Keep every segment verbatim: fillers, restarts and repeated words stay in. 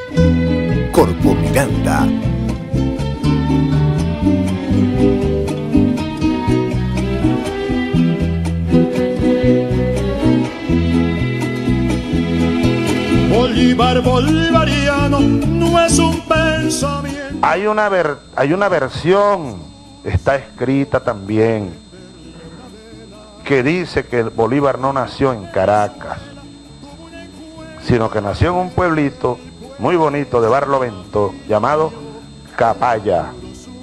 Corpo Miranda. Bolívar bolivariano no es un pensamiento. Hay una, ver, hay una versión, está escrita también, que dice que Bolívar no nació en Caracas, sino que nació en un pueblito muy bonito de Barlovento llamado Capaya.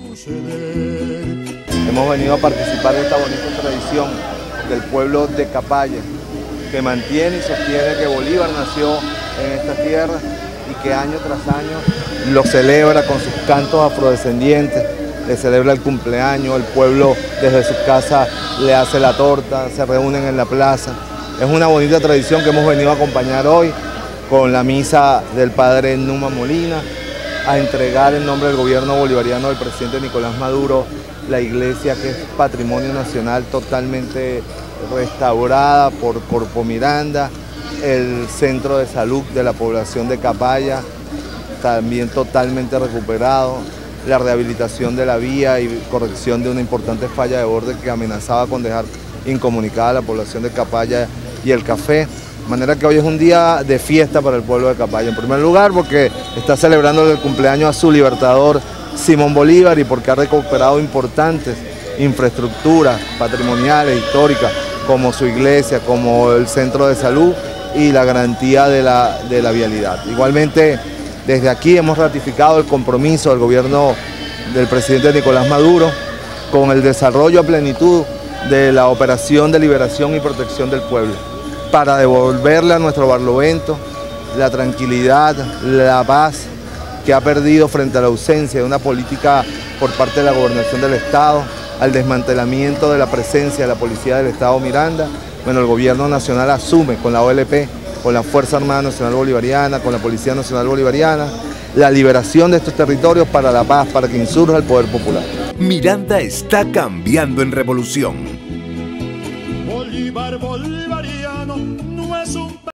Hemos venido a participar de esta bonita tradición del pueblo de Capaya, que mantiene y sostiene que Bolívar nació en esta tierra y que año tras año lo celebra con sus cantos afrodescendientes, le celebra el cumpleaños, el pueblo desde su casa le hace la torta, se reúnen en la plaza. Es una bonita tradición que hemos venido a acompañar hoy con la misa del padre Numa Molina, a entregar en nombre del gobierno bolivariano del presidente Nicolás Maduro la iglesia, que es patrimonio nacional, totalmente restaurada por Corpo Miranda, el centro de salud de la población de Capaya, también totalmente recuperado, la rehabilitación de la vía y corrección de una importante falla de borde que amenazaba con dejar incomunicada a la población de Capaya y el Café. De manera que hoy es un día de fiesta para el pueblo de Capaya, en primer lugar porque está celebrando el cumpleaños a su libertador Simón Bolívar y porque ha recuperado importantes infraestructuras patrimoniales, históricas, como su iglesia, como el centro de salud y la garantía de la, de la vialidad. Igualmente, desde aquí hemos ratificado el compromiso del gobierno del presidente Nicolás Maduro con el desarrollo a plenitud de la operación de liberación y protección del pueblo, para devolverle a nuestro Barlovento la tranquilidad, la paz que ha perdido frente a la ausencia de una política por parte de la gobernación del Estado, al desmantelamiento de la presencia de la Policía del Estado Miranda. Bueno, el gobierno nacional asume con la O L P, con la Fuerza Armada Nacional Bolivariana, con la Policía Nacional Bolivariana, la liberación de estos territorios para la paz, para que insurja el poder popular. Miranda está cambiando en revolución. Bolívar bolivariano no es un